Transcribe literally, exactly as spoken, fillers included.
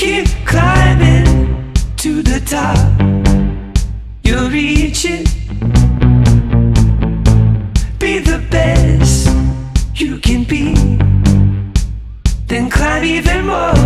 Keep climbing to the top. You'll reach it. Be the best you can be. Then climb even more.